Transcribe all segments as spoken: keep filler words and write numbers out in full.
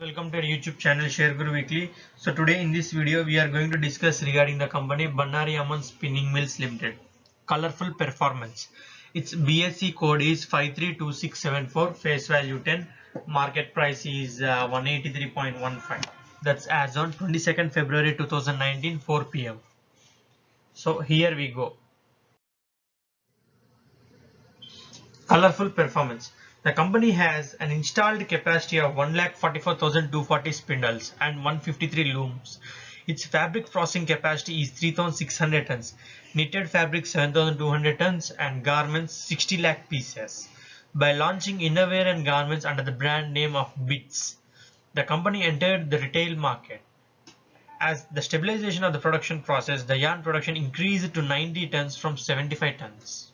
Welcome to our YouTube channel Share Guru Weekly. So today in this video we are going to discuss regarding the company Bannari Amman Spinning Mills Limited. Colorful performance. Its B S E code is five three two six seven four, face value ten, market price is uh, one eighty-three point one five. That's as on twenty-second February two thousand nineteen, four P M So here we go. Colorful performance. The company has an installed capacity of one lakh forty-four thousand two hundred forty spindles and one hundred fifty-three looms. Its fabric processing capacity is three thousand six hundred tons, knitted fabric seven thousand two hundred tons and garments sixty lakh pieces. By launching innerwear and garments under the brand name of Bits, the company entered the retail market. As the stabilization of the production process, the yarn production increased to ninety tons from seventy-five tons.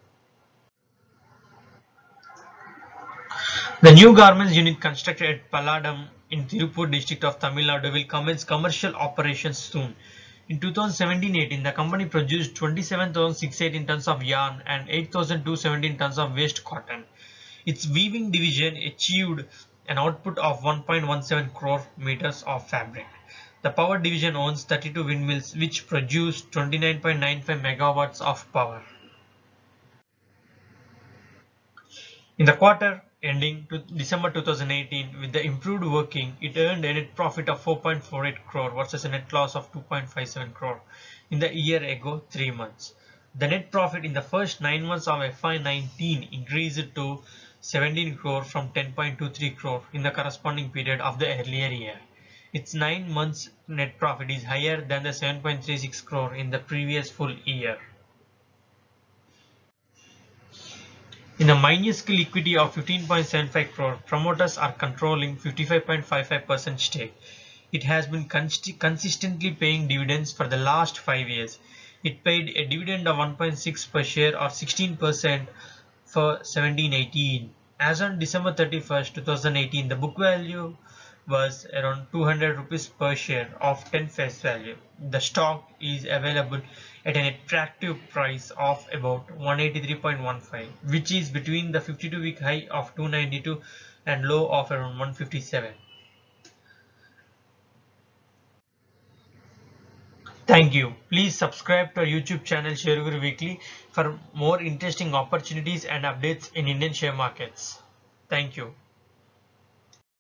The new garments unit constructed at Palladam in Tirupur district of Tamil Nadu will commence commercial operations soon. In two thousand seventeen eighteen, the company produced twenty-seven thousand six hundred eighteen tons of yarn and eight thousand two hundred seventeen tons of waste cotton. Its weaving division achieved an output of one point one seven crore meters of fabric. The power division owns thirty-two windmills which produce twenty-nine point nine five megawatts of power. In the quarter ending to December two thousand eighteen, with the improved working, it earned a net profit of four point four eight crore versus a net loss of two point five seven crore in the year ago three months. The net profit in the first nine months of F Y nineteen increased to seventeen crore from ten point two three crore in the corresponding period of the earlier year. Its nine months net profit is higher than the seven point three six crore in the previous full year. In a minuscule equity of fifteen point seven five crore, promoters are controlling fifty-five point five five percent stake. It has been consistently paying dividends for the last five years. It paid a dividend of one point six per share or sixteen percent for seventeen eighteen. As on December thirty-first two thousand eighteen, the book value was around two hundred rupees per share of ten face value. The stock is available at an attractive price of about one eighty-three point one five, which is between the fifty-two week high of two ninety-two and low of around one fifty-seven. Thank you. Please subscribe to our YouTube channel Share Guru Weekly for more interesting opportunities and updates in Indian share markets. Thank you.